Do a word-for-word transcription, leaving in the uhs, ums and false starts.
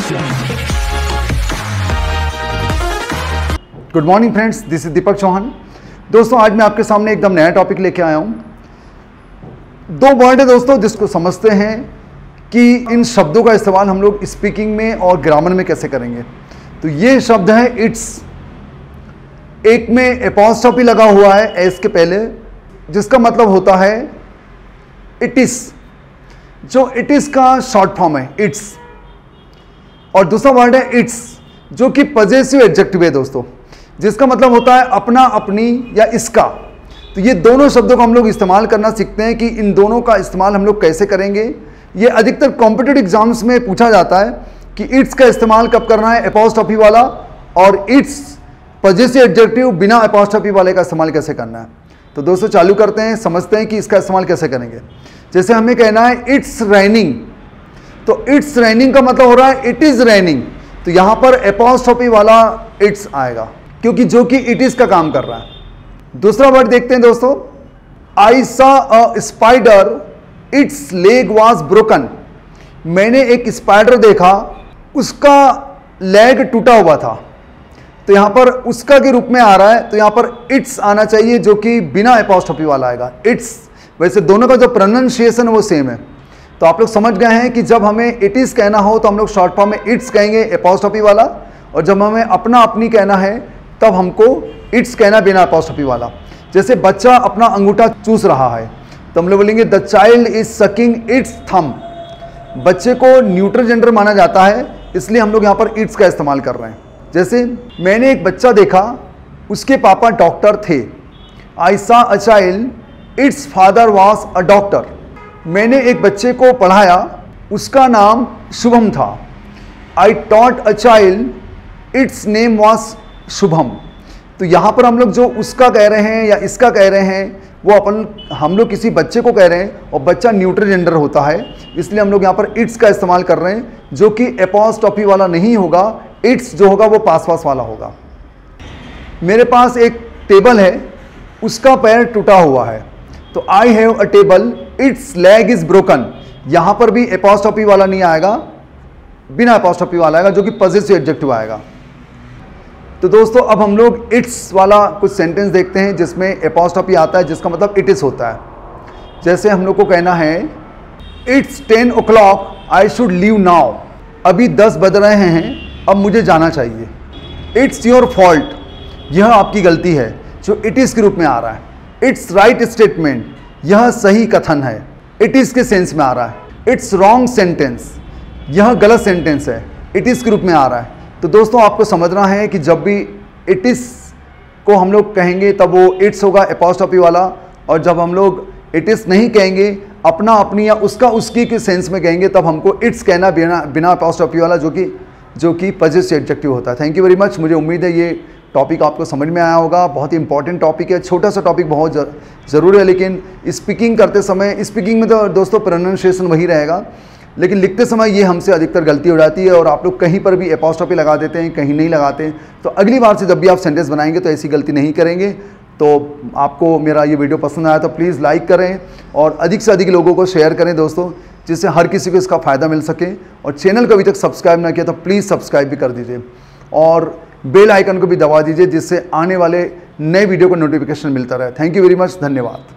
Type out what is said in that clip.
Good morning friends, this is Deepak Chauhan. दोस्तों, आज मैं आपके सामने एकदम नया टॉपिक लेके आया हूं। दो वर्ड है दोस्तों जिसको समझते हैं कि इन शब्दों का इस्तेमाल हम लोग स्पीकिंग में और ग्रामर में कैसे करेंगे। तो ये शब्द है इट्स। एक में एपॉस्ट्रोफी लगा हुआ है एस के पहले, जिसका मतलब होता है इट इज। जो इट इज का शॉर्ट फॉर्म है इट्स। और दूसरा वर्ड है इट्स, जो कि पजेसिव एडजेक्टिव है दोस्तों, जिसका मतलब होता है अपना, अपनी या इसका। तो ये दोनों शब्दों को हम लोग इस्तेमाल करना सीखते हैं कि इन दोनों का इस्तेमाल हम लोग कैसे करेंगे। ये अधिकतर कॉम्पिटिटिव एग्जाम्स में पूछा जाता है कि इट्स का इस्तेमाल कब करना है, एपॉस्ट्रोफी वाला, और इट्स पजेसिव एडजेक्टिव बिना एपॉस्ट्रोफी वाले का इस्तेमाल कैसे करना है। तो दोस्तों चालू करते हैं, समझते हैं कि इसका इस्तेमाल कैसे करेंगे। जैसे हमें कहना है इट्स रेनिंग, तो इट्स रेनिंग का मतलब हो रहा है इट इज रेनिंग। तो यहां पर एपॉस्ट्रोफी वाला इट्स आएगा, क्योंकि जो कि इट इज का काम कर रहा है। दूसरा वर्ड देखते हैं दोस्तों, I saw a spider its leg was broken. मैंने एक स्पाइडर देखा, उसका लेग टूटा हुआ था। तो यहां पर उसका के रूप में आ रहा है, तो यहां पर इट्स आना चाहिए, जो कि बिना एपॉस्ट्रोफी वाला आएगा इट्स। वैसे दोनों का जो प्रोनाउंसिएशन वो सेम है। तो आप लोग समझ गए हैं कि जब हमें इट इज कहना हो तो हम लोग शॉर्ट फॉर्म में इट्स कहेंगे एपॉस्ट्रोफी वाला, और जब हमें अपना, अपनी कहना है तब हमको इट्स कहना बिना एपॉस्ट्रोफी वाला। जैसे बच्चा अपना अंगूठा चूस रहा है, तो हम लोग बोलेंगे the child is sucking its thumb. बच्चे को न्यूट्रल जेंडर माना जाता है, इसलिए हम लोग यहाँ पर इट्स का इस्तेमाल कर रहे हैं। जैसे मैंने एक बच्चा देखा, उसके पापा डॉक्टर थे। I saw a child its father was a doctor. मैंने एक बच्चे को पढ़ाया, उसका नाम शुभम था। I taught a child its name was Shubham. तो यहाँ पर हम लोग जो उसका कह रहे हैं या इसका कह रहे हैं, वो अपन हम लोग किसी बच्चे को कह रहे हैं, और बच्चा न्यूट्रल जेंडर होता है, इसलिए हम लोग यहाँ पर इट्स का इस्तेमाल कर रहे हैं, जो कि एपॉस्ट्रोफी वाला नहीं होगा। इट्स जो होगा वो पास पास वाला होगा। मेरे पास एक टेबल है, उसका पैर टूटा हुआ है, तो I have a table its leg is broken. यहाँ पर भी एपॉस्ट्रोफी वाला नहीं आएगा, बिना एपॉस्ट्रोफी वाला आएगा, जो कि पजेसिव एडजेक्टिव आएगा। तो दोस्तों अब हम लोग इट्स वाला कुछ सेंटेंस देखते हैं जिसमें एपॉस्ट्रोफी आता है, जिसका मतलब इट इज होता है। जैसे हम लोग को कहना है it's ten o'clock I should leave now. अभी दस बज रहे हैं, अब मुझे जाना चाहिए। इट्स योर फॉल्ट, यह आपकी गलती है, जो इट इज के रूप में आ रहा है। इट्स राइट स्टेटमेंट, यह सही कथन है, इट इज के सेंस में आ रहा है। इट्स रॉन्ग सेंटेंस, यह गलत सेंटेंस है, इट इज के रूप में आ रहा है। तो दोस्तों आपको समझना है कि जब भी इट इज को हम लोग कहेंगे तब वो इट्स होगा एपॉस्ट्रोफी वाला, और जब हम लोग इट इज नहीं कहेंगे, अपना, अपनी या उसका, उसकी के सेंस में कहेंगे, तब हमको इट्स कहना बिना बिना एपॉस्ट्रोफी वाला, जो कि जो कि पजेसिव एडजेक्टिव होता है। Thank you very much. मुझे उम्मीद है ये टॉपिक आपको समझ में आया होगा। बहुत ही इंपॉर्टेंट टॉपिक है, छोटा सा टॉपिक, बहुत ज़रूरी है, लेकिन स्पीकिंग करते समय, स्पीकिंग में तो दोस्तों प्रोनाउंसिएशन वही रहेगा, लेकिन लिखते समय ये हमसे अधिकतर गलती हो जाती है, और आप लोग कहीं पर भी एपॉस्ट्रोफी लगा देते हैं, कहीं नहीं लगाते हैं। तो अगली बार से जब भी आप सेंटेंस बनाएंगे तो ऐसी गलती नहीं करेंगे। तो आपको मेरा ये वीडियो पसंद आया तो प्लीज़ लाइक करें, और अधिक से अधिक लोगों को शेयर करें दोस्तों, जिससे हर किसी को इसका फ़ायदा मिल सके। और चैनल को अभी तक सब्सक्राइब ना किया तो प्लीज़ सब्सक्राइब भी कर दीजिए, और बेल आइकन को भी दबा दीजिए, जिससे आने वाले नए वीडियो को नोटिफिकेशन मिलता रहे। थैंक यू वेरी मच, धन्यवाद।